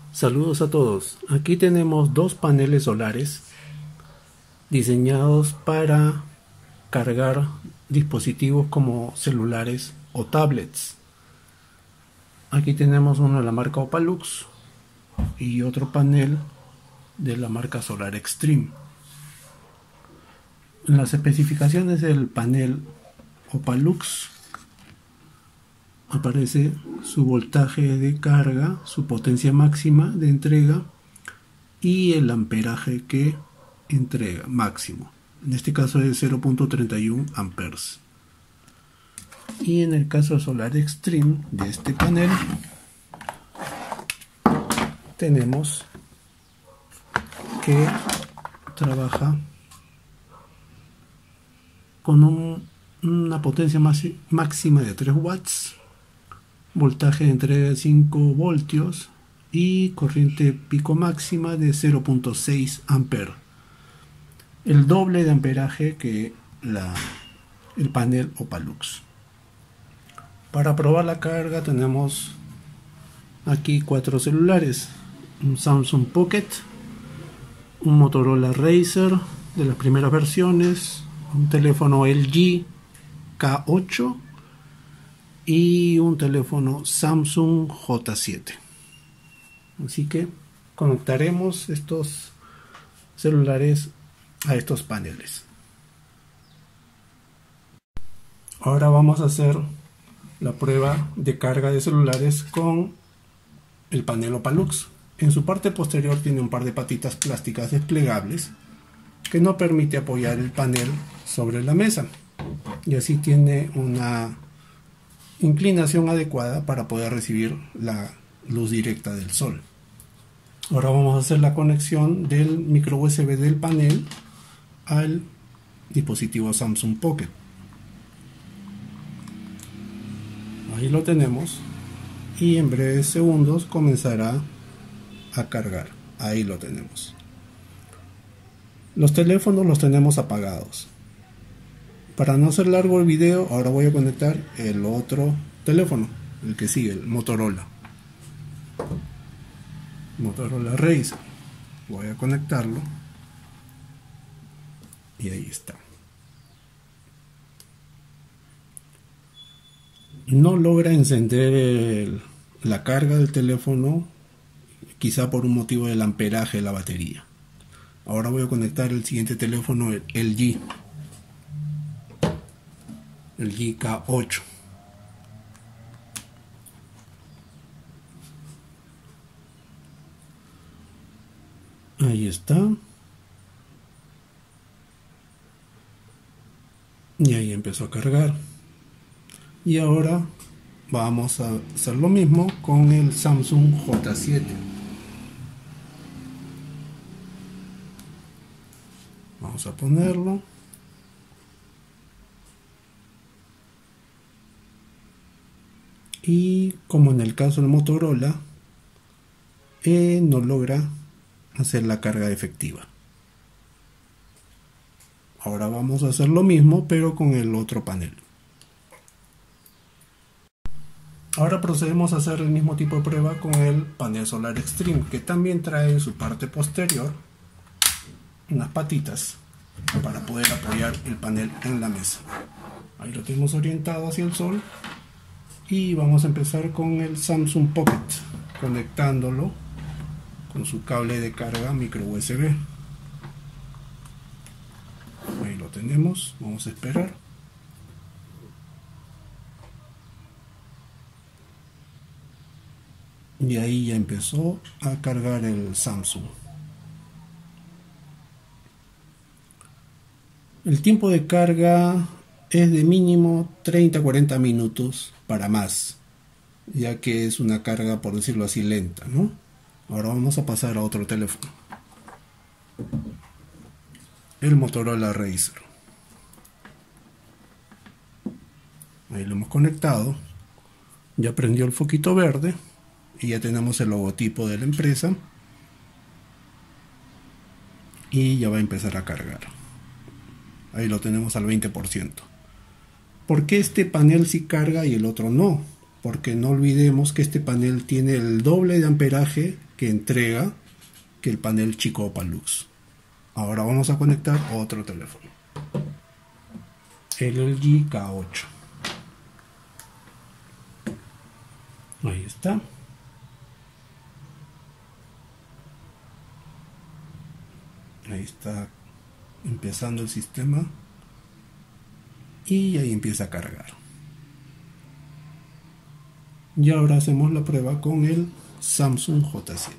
Saludos a todos. Aquí tenemos dos paneles solares diseñados para cargar dispositivos como celulares o tablets. Aquí tenemos uno de la marca Opalux y otro panel de la marca Solar Extreme. En las especificaciones del panel Opalux aparece su voltaje de carga, su potencia máxima de entrega y el amperaje que entrega máximo. En este caso es 0.31 amperes. Y en el caso de Solar Extreme de este panel tenemos que trabaja con una potencia máxima de 3 watts, voltaje de entrega de 5 voltios y corriente pico máxima de 0.6 amperes, el doble de amperaje que el panel Opalux. Para probar la carga tenemos aquí 4 celulares: un Samsung Pocket, un Motorola Razr de las primeras versiones, un teléfono LG K8 y un teléfono Samsung J7. Así que conectaremos estos celulares a estos paneles. Ahora vamos a hacer la prueba de carga de celulares con el panel Opalux. En su parte posterior tiene un par de patitas plásticas desplegables que no permite apoyar el panel sobre la mesa, y así tiene una inclinación adecuada para poder recibir la luz directa del sol. Ahora vamos a hacer la conexión del micro USB del panel al dispositivo Samsung Pocket. Ahí lo tenemos y en breves segundos comenzará a cargar. Ahí lo tenemos. Los teléfonos los tenemos apagados. Para no hacer largo el video, ahora voy a conectar el otro teléfono, el que sigue, el Motorola Razr. Voy a conectarlo y ahí está. No logra encender la carga del teléfono, quizá por un motivo del amperaje de la batería. Ahora voy a conectar el siguiente teléfono, el LG K8. Ahí está. Y ahí empezó a cargar. Y ahora vamos a hacer lo mismo con el Samsung J7. Vamos a ponerlo. Y como en el caso del Motorola, no logra hacer la carga efectiva. Ahora vamos a hacer lo mismo pero con el otro panel. Ahora procedemos a hacer el mismo tipo de prueba con el panel Solar Extreme, que también trae en su parte posterior unas patitas para poder apoyar el panel en la mesa. Ahí lo tenemos orientado hacia el sol y vamos a empezar con el Samsung Pocket, conectándolo con su cable de carga micro USB. Ahí lo tenemos, vamos a esperar. Y ahí ya empezó a cargar el Samsung. El tiempo de carga es de mínimo 30-40 minutos para más, ya que es una carga, por decirlo así, lenta, ¿no? Ahora vamos a pasar a otro teléfono, el Motorola Razr. Ahí lo hemos conectado, ya prendió el foquito verde y ya tenemos el logotipo de la empresa y ya va a empezar a cargar. Ahí lo tenemos al 20%. ¿Por qué este panel sí carga y el otro no? porque no olvidemos que este panel tiene el doble de amperaje que entrega que el panel chico Opalux. Ahora vamos a conectar otro teléfono, el LG K8. Ahí está. Ahí está empezando el sistema y ahí empieza a cargar. Y ahora hacemos la prueba con el Samsung J7.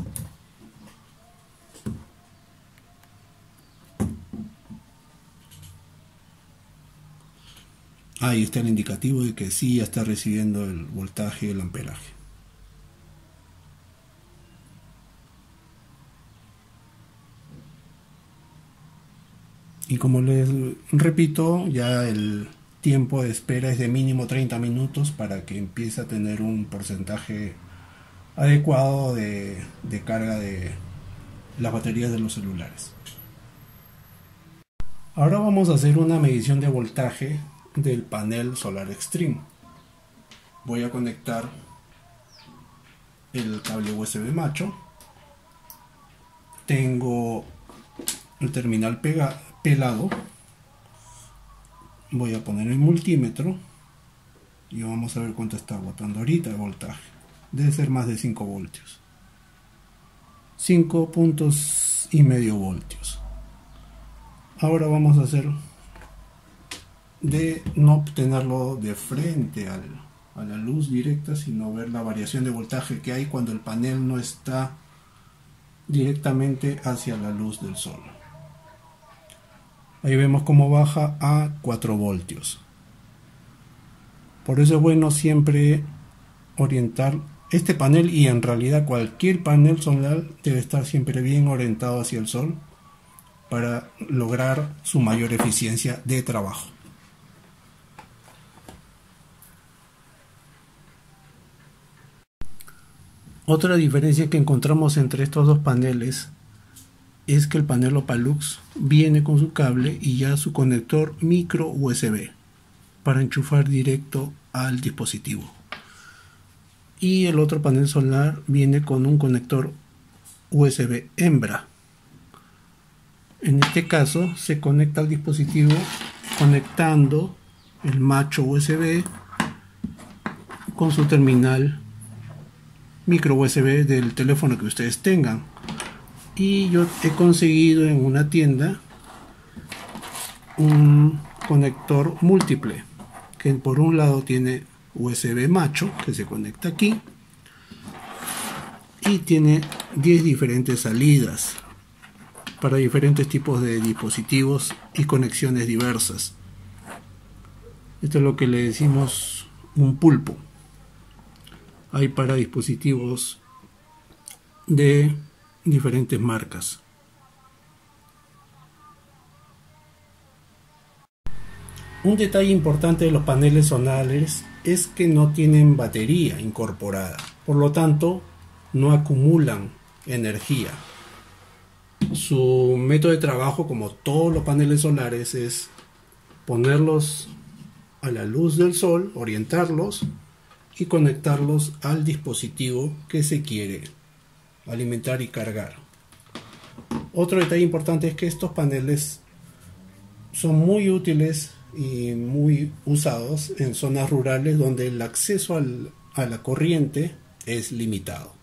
Ahí está el indicativo de que sí ya está recibiendo el voltaje y el amperaje. Y como les repito, ya el tiempo de espera es de mínimo 30 minutos para que empiece a tener un porcentaje adecuado de carga de las baterías de los celulares. Ahora vamos a hacer una medición de voltaje del panel Solar Extreme. Voy a conectar el cable USB macho. Tengo el terminal pelado. Voy a poner el multímetro y vamos a ver cuánto está botando ahorita el voltaje. Debe ser más de 5 voltios. 5.5 voltios. Ahora vamos a hacer de no obtenerlo de frente a la luz directa, sino ver la variación de voltaje que hay cuando el panel no está directamente hacia la luz del sol. Ahí vemos cómo baja a 4 voltios. Por eso es bueno siempre orientar este panel, y en realidad cualquier panel solar debe estar siempre bien orientado hacia el sol para lograr su mayor eficiencia de trabajo. Otra diferencia que encontramos entre estos dos paneles es que el panel Opalux viene con su cable y ya su conector micro USB para enchufar directo al dispositivo, y el otro panel solar viene con un conector USB hembra. En este caso se conecta al dispositivo conectando el macho USB con su terminal micro USB del teléfono que ustedes tengan. Y yo he conseguido en una tienda un conector múltiple que por un lado tiene USB macho que se conecta aquí y tiene 10 diferentes salidas para diferentes tipos de dispositivos y conexiones diversas. Esto es lo que le decimos un pulpo. Hay para dispositivos de diferentes marcas. Un detalle importante de los paneles solares es que no tienen batería incorporada, por lo tanto no acumulan energía. Su método de trabajo, como todos los paneles solares, es ponerlos a la luz del sol, orientarlos y conectarlos al dispositivo que se quiere alimentar y cargar. Otro detalle importante es que estos paneles son muy útiles y muy usados en zonas rurales donde el acceso a la corriente es limitado.